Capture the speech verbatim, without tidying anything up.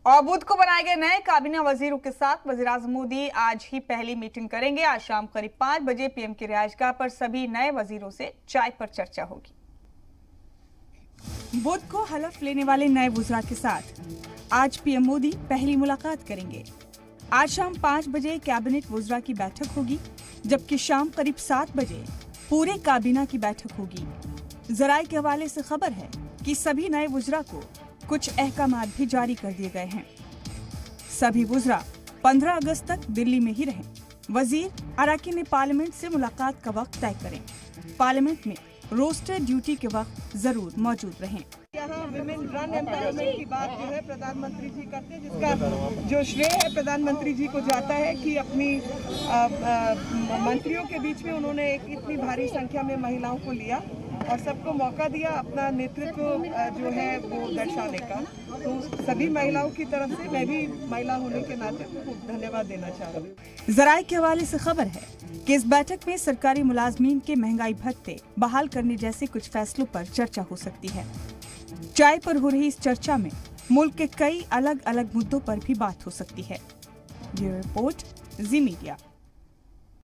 और बुध को बनाए गए नए काबीना वजीरों के साथ वज़ीर-ए-आज़म मोदी आज ही पहली मीटिंग करेंगे। आज शाम करीब पाँच बजे पीएम की रिहायशगाह पर सभी नए वजीरों से चाय पर चर्चा होगी। बुध को हलफ लेने वाले नए वुज़रा के साथ आज पीएम मोदी पहली मुलाकात करेंगे। आज शाम पाँच बजे कैबिनेट वुज़रा की बैठक होगी, जबकि शाम करीब सात बजे पूरे काबीना की बैठक होगी। जराये के हवाले से खबर है कि सभी नए वुज़रा को कुछ अहकामात भी जारी कर दिए गए हैं। सभी वुज़रा पंद्रह अगस्त तक दिल्ली में ही रहें। वजीर अराकीन पार्लियामेंट से मुलाकात का वक्त तय करें। पार्लियामेंट में रोस्टर ड्यूटी के वक्त जरूर मौजूद रहें। यहाँ विमेन रन एम्पावरमेंट की बात जो है प्रधानमंत्री जी करते हैं, जिसका जो श्रेय है प्रधानमंत्री जी को जाता है कि अपनी आ, आ, मंत्रियों के बीच में उन्होंने एक इतनी भारी संख्या में महिलाओं को लिया और सबको मौका दिया अपना नेतृत्व जो है वो दर्शाने का। तो सभी महिलाओं की तरफ से मैं भी महिला होने के नाते धन्यवाद देना चाह रही हूँ। जराये के हवाले से खबर है कि इस बैठक में सरकारी मुलाजमीन के महंगाई भत्ते बहाल करने जैसे कुछ फैसलों पर चर्चा हो सकती है। चाय पर हो रही इस चर्चा में मुल्क के कई अलग अलग मुद्दों पर भी बात हो सकती है। Bureau report, Zee media.